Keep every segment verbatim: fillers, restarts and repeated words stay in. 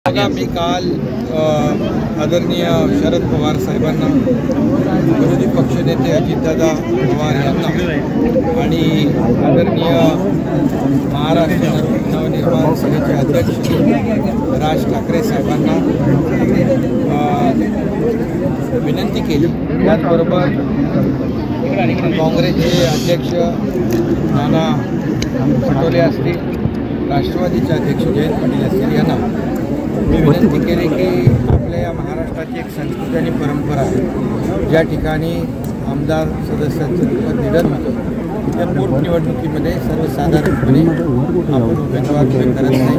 बघा, मी काल आदरणीय शरद पवार साहेबांना, विरोधी पक्षनेते अजितदादा पवार यांना आणि आदरणीय महाराष्ट्र नवनिर्माण सेनेचे अध्यक्ष राज ठाकरे साहेबांना विनंती केली। त्याचबरोबर काँग्रेसचे अध्यक्ष नाना पटोले असतील, राष्ट्रवादीचे अध्यक्ष जयंत पाटील असतील यांना मी विनंती केली की आपल्या या महाराष्ट्राची एक संस्कृती आणि परंपरा आहे, ज्या ठिकाणी आमदार सदस्यांचं निधन होतं त्या पोटनिवडणुकीमध्ये सर्वसाधारणपणे आपण उमेदवार करत नाही,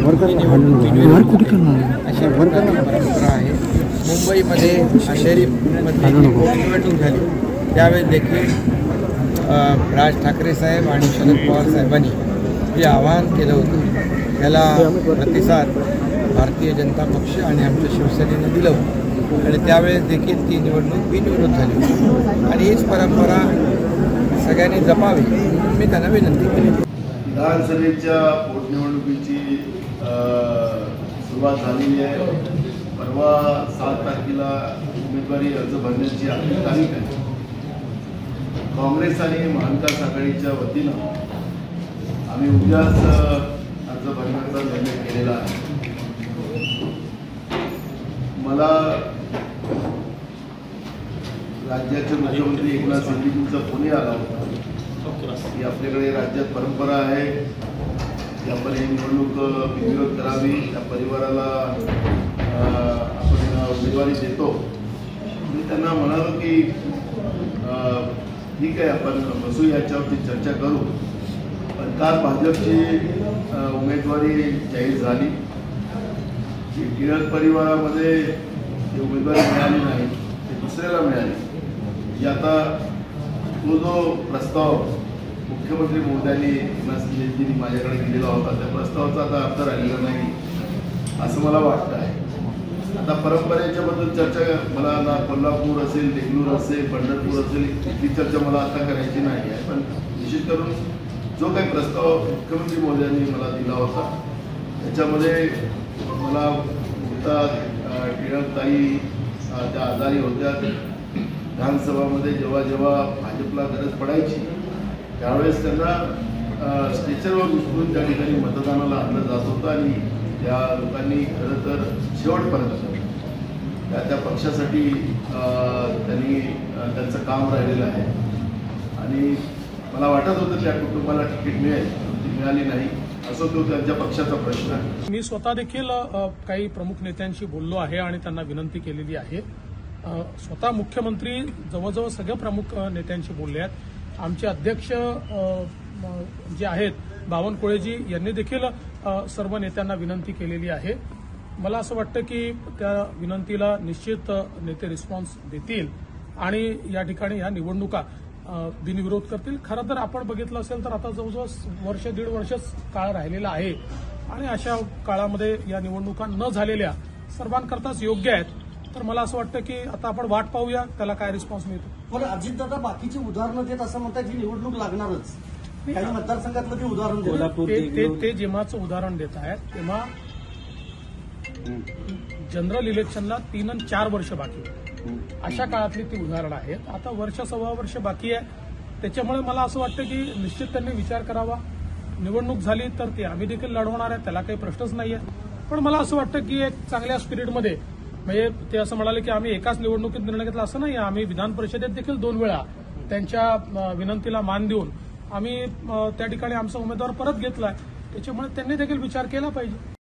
अशा प्रकारची परंपरा आहे। मुंबईमध्ये शहरीमधली पोटनिवडणूक झाली त्यावेळेस देखील राज ठाकरे साहेब आणि शरद पवार साहेबांनी जे आवाहन केलं होतं त्याला प्रतिसाद भारतीय जनता पक्ष आणि आमच्या शिवसेनेनं दिलं होतं आणि त्यावेळेस देखील ती निवडणूक बिनविरोध झाली होती आणि हीच परंपरा सगळ्यांनी जपावी म्हणून मी त्यांना विनंती केली। विधानसभेच्या पोटनिवडणुकीची सुरुवात झालेली आहे। परवा सात तारखेला उमेदवारी अर्ज भरण्याची आपली तारीख आहे। काँग्रेस आणि महाविकास आघाडीच्या वतीनं आम्ही उद्याच अर्ज भरण्याचा निर्णय केलेला आहे। मला राज्याचे मुख्यमंत्री एकनाथ शिंदेंचा फोन आला होता की आपल्याकडे राज्यात परंपरा आहे की आपण ही निवडणूक बिनविरोध करावी, त्या परिवाराला आपण उमेदवारी देतो। मी त्यांना म्हणालो की ठीक आहे, आपण बसू, याच्यावरती चर्चा करू। पण काल भाजपची उमेदवारी जाहीर झाली। टिळक परिवारामध्ये जी उमेदवारी मिळाली नाही ते दुसऱ्याला मिळाली। म्हणजे आता तो जो प्रस्ताव मुख्यमंत्री महोदयांनी एकनाथ शिंदेजींनी माझ्याकडे दिलेला होता त्या प्रस्तावाचा आता अर्थ राहिलेला नाही असं मला वाटतं आहे। आता परंपरेच्या बद्दल चर्चा मला ना कोल्हापूर असेल, देगलूर असेल, पंढरपूर असेल इथली चर्चा मला आता करायची नाही आहे। पण विशेष करून जो काही प्रस्ताव मुख्यमंत्री महोदयांनी मला दिला होता त्याच्यामध्ये मला टिळकताई त्या आजारी होत्या, विधानसभामध्ये जेव्हा जेव्हा भाजपला गरज पडायची त्यावेळेस त्यांना स्टेचरवर उचलून त्या ठिकाणी मतदानाला आणलं जात होतं आणि त्या लोकांनी खरं तर शेवटपर्यंत त्या त्या पक्षासाठी त्यांनी त्यांचं काम राहिलेलं आहे आणि मला वाटत होतं त्या कुटुंबाला तिकीट मिळेल, ती मिळाली नाही। असं तो त्यांच्या पक्षाचा प्रश्न आहे। मी स्वतः देखील काही प्रमुख नेत्यांशी बोललो आहे आणि त्यांना विनंती केलेली आहे। स्वतः मुख्यमंत्री जवळजवळ सगळ्या प्रमुख नेत्यांशी बोलले आहेत। आमचे अध्यक्ष जे आहेत बावनकुळेजी यांनी देखील सर्व नेत्यांना विनंती केलेली आहे। मला असं वाटतं की त्या विनंतीला निश्चित नेते रिस्पॉन्स देतील आणि या ठिकाणी या निवडणुका बिनविरोध करतील। खरं तर आपण बघितलं असेल तर आता जवळजवळ वर्ष दीड वर्षच काळ राहिलेला आहे आणि अशा काळामध्ये या निवडणुका न झालेल्या सर्वांकरताच योग्य आहेत। तर मला असं वाटतं की आता आपण वाट पाहूया त्याला काय रिस्पॉन्स मिळतो। पण अजितदादा बाकीची उदाहरणं देत असं म्हणतात ही निवडणूक लागणारच, काही मतदारसंघातलं ते उदाहरण ते जेव्हाचं उदाहरण देत आहेत तेव्हा जनरल इलेक्शनला तीन आणि चार वर्ष बाकी अशा काळातली ती उदाहरणं आहेत। आता वर्ष सव्वा वर्ष बाकी आहे, त्याच्यामुळे मला असं वाटतं की निश्चित त्यांनी विचार करावा। निवडणूक झाली तर ती आम्ही देखील लढवणार आहे, त्याला काही प्रश्नच नाहीये। पण मला असं वाटतं की एक चांगल्या स्पिरिटमध्ये, म्हणजे ते असं म्हणाले की आम्ही एकाच निवडणुकीत निर्णय घेतला असं नाही, आम्ही विधान परिषदेत देखील दोन वेळा त्यांच्या विनंतीला मान देऊन आम्ही त्या ठिकाणी आमचा उमेदवार परत घेतलाय, त्याच्यामुळे त्यांनी देखील विचार केला पाहिजे।